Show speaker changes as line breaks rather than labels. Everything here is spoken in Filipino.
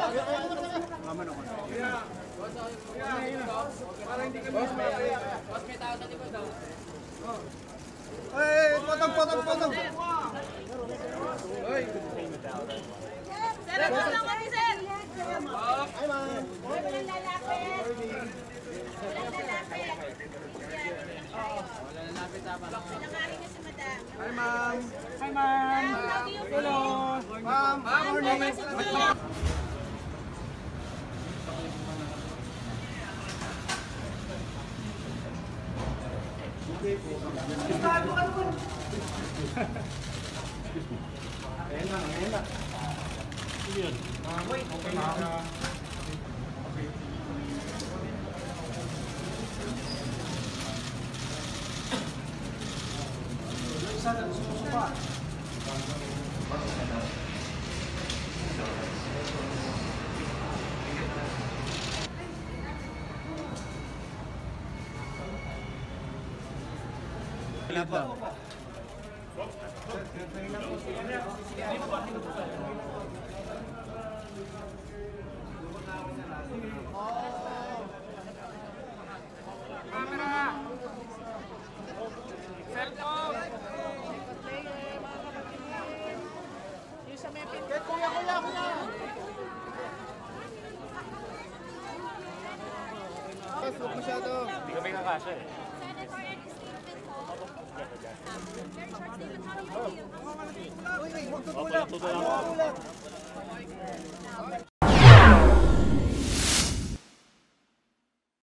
Mama naman.
Para hindi kami
Boss, may tao sa likod daw.
Ay, potong.
Hoy!
Sir, ito lang kami, sir!
Ay, ma'am.
Walang lalapit. Walang lalapit.
Wala na lapit sa pa.
Pinakain na si madam.
Hi, ma'am!
Hi, ma'am.
Hello! Ma'am! Morning!
Ayan na. Yun. Okay na. Isa na sumusupa. Wala pa.
Camera! Cellphone!
Kuya. Huwag masyado.
Hindi kami kakasya eh.
Senator and statement po. Very short statement. How do you feel?
Uy, huwag
Tutulak.
tutulak.